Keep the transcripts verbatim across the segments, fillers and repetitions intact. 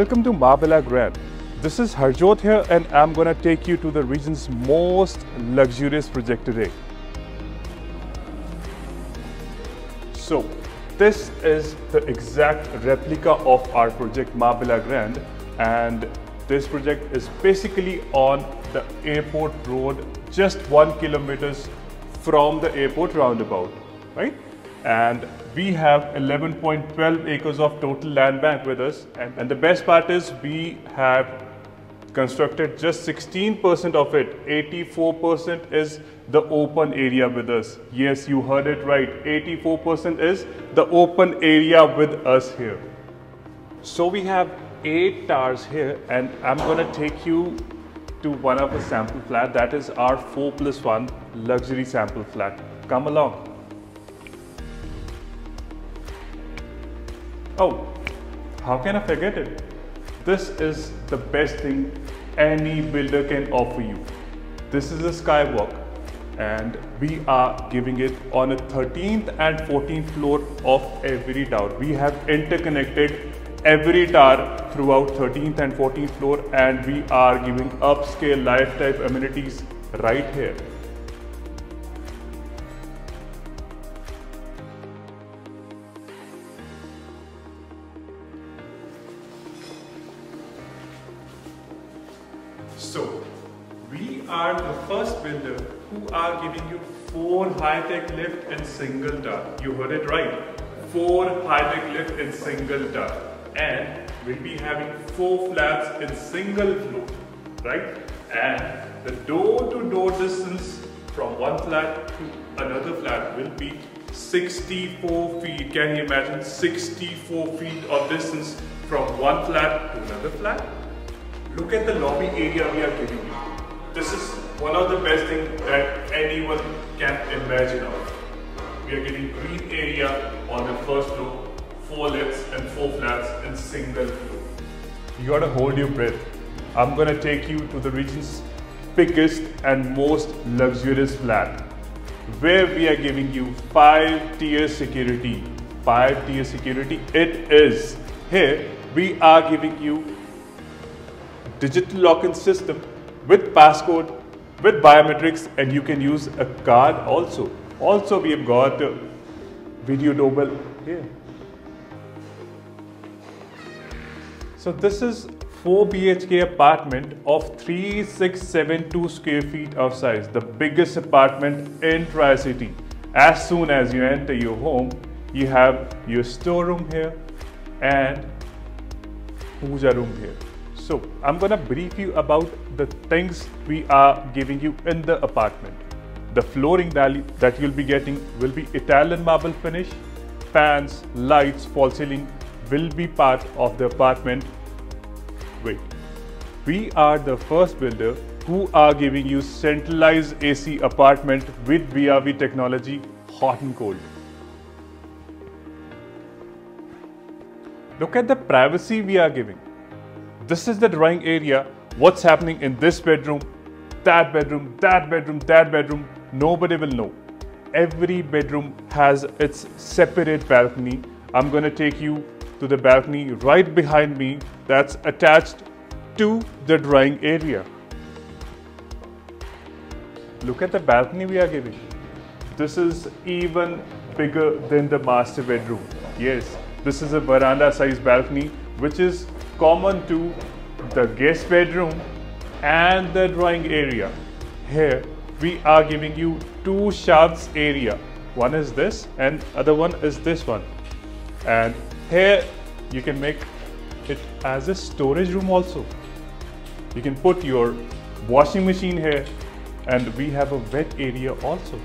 Welcome to Marbella Grand. This is Harjot here and I'm gonna take you to the region's most luxurious project today. So, this is the exact replica of our project Marbella Grand, and this project is basically on the airport road, just one kilometers from the airport roundabout, right? And we have eleven point one two acres of total land bank with us, and, and the best part is we have constructed just sixteen percent of it. eighty-four percent is the open area with us. Yes, you heard it right. eighty-four percent is the open area with us here. So we have eight towers here, and I'm gonna take you to one of the sample flat. That is our four plus one luxury sample flat. Come along. Oh, how can I forget it? This is the best thing any builder can offer you. This is a skywalk, and we are giving it on a thirteenth and fourteenth floor of every tower. We have interconnected every tower throughout thirteenth and fourteenth floor, and we are giving upscale life type amenities right here. So, we are the first builder who are giving you four high-tech lift in single tower. You heard it right. Four high-tech lift in single tower. And we'll be having four flats in single floor, right? And the door-to-door distance from one flat to another flat will be sixty-four feet. Can you imagine sixty-four feet of distance from one flat to another flat? Look at the lobby area we are giving you. This is one of the best things that anyone can imagine of. We are getting green area on the first floor, four lifts and four flats in single floor. You gotta hold your breath. I'm gonna take you to the region's biggest and most luxurious flat, where we are giving you five tier security. Five tier security it is. Here we are giving you digital lock-in system with passcode, with biometrics, and you can use a card also. Also, we have got a video doorbell here. So this is four B H K apartment of three thousand six hundred seventy-two square feet of size, the biggest apartment in Tri-City. As soon as you enter your home, you have your storeroom here and puja room here. So I'm gonna brief you about the things we are giving you in the apartment. The flooring that you'll be getting will be Italian marble finish. Fans, lights, false ceiling will be part of the apartment. Wait, we are the first builder who are giving you centralized A C apartment with V R V technology, hot and cold. Look at the privacy we are giving. This is the drawing area. What's happening in this bedroom, that bedroom, that bedroom, that bedroom, nobody will know. Every bedroom has its separate balcony. I'm gonna take you to the balcony right behind me that's attached to the drawing area. Look at the balcony we are giving. This is even bigger than the master bedroom. Yes, this is a veranda size balcony which is common to the guest bedroom and the drawing area. Here we are giving you two shafts area. One is this and other one is this one. And here you can make it as a storage room also. You can put your washing machine here, and we have a wet area also.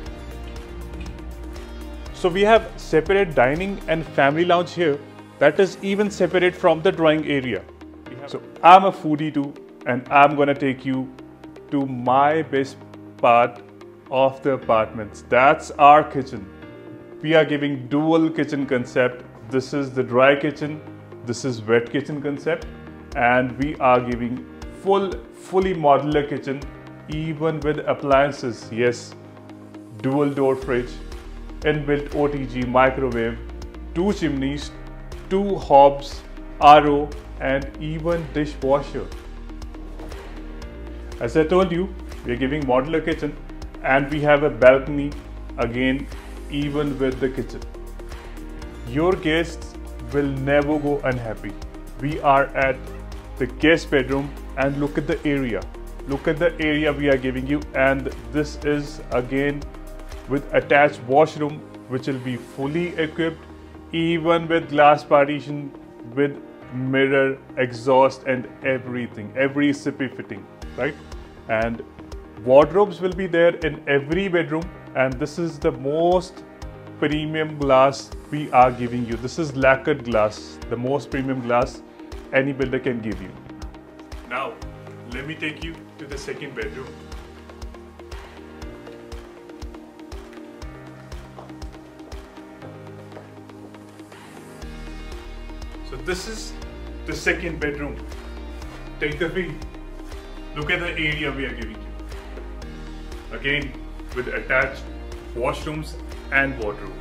So we have separate dining and family lounge here that is even separate from the drawing area. So I'm a foodie too, and I'm gonna take you to my best part of the apartments. That's our kitchen. We are giving dual kitchen concept. This is the dry kitchen, this is wet kitchen concept, and we are giving full, fully modular kitchen, even with appliances. Yes, dual door fridge, inbuilt O T G microwave, two chimneys, two hobs, R O, and even dishwasher. As I told you, we are giving modular kitchen and we have a balcony again, even with the kitchen. Your guests will never go unhappy. We are at the guest bedroom and look at the area. Look at the area we are giving you, and this is again with attached washroom which will be fully equipped, even with glass partition, with mirror, exhaust and everything, every sippy fitting, right? And wardrobes will be there in every bedroom, and this is the most premium glass we are giving you. This is lacquered glass, the most premium glass any builder can give you. Now, let me take you to the second bedroom. So this is the second bedroom. Take the view. Look at the area we are giving you. Again, with attached washrooms and wardrobes.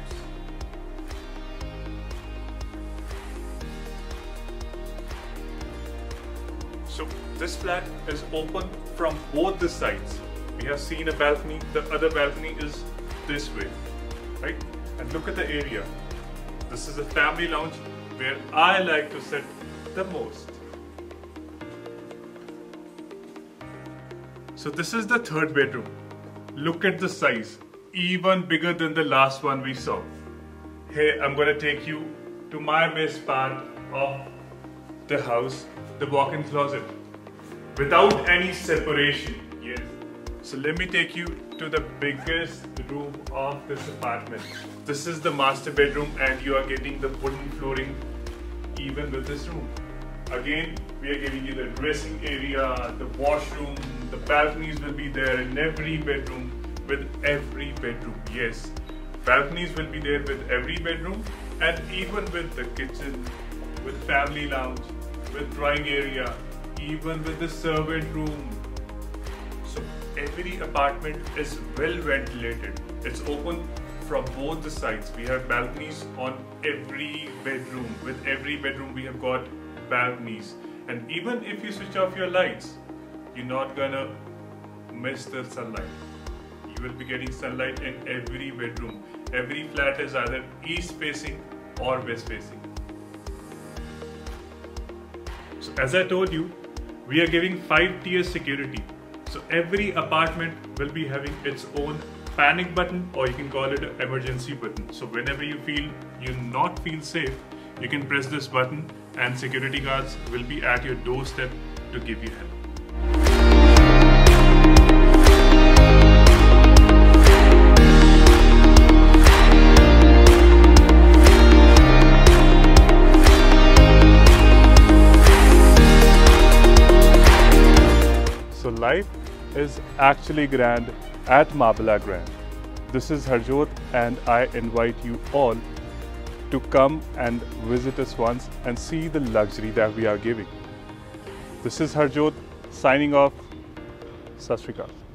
So this flat is open from both the sides. We have seen a balcony, the other balcony is this way, right? And look at the area. This is a family lounge where I like to sit the most. So this is the third bedroom. Look at the size, even bigger than the last one we saw. Here I'm going to take you to my best part of the house, the walk-in closet, without any separation. Yes. So let me take you to the biggest room of this apartment. This is the master bedroom and you are getting the wooden flooring even with this room. Again, we are giving you the dressing area, the washroom, the balconies will be there in every bedroom, with every bedroom. Yes, balconies will be there with every bedroom, and even with the kitchen, with family lounge, with drawing area, even with the servant room. So every apartment is well ventilated. It's open from both the sides. We have balconies on every bedroom. With every bedroom we have got balconies. And even if you switch off your lights, you're not gonna miss the sunlight. You will be getting sunlight in every bedroom. Every flat is either east facing or west facing. So as I told you, we are giving five tier security. So every apartment will be having its own panic button, or you can call it an emergency button. So whenever you feel you not feel safe, you can press this button and security guards will be at your doorstep to give you help. So life is actually grand at Marbella Grand. This is Harjot and I invite you all to come and visit us once and see the luxury that we are giving. This is Harjot signing off. Sat Sri Akal.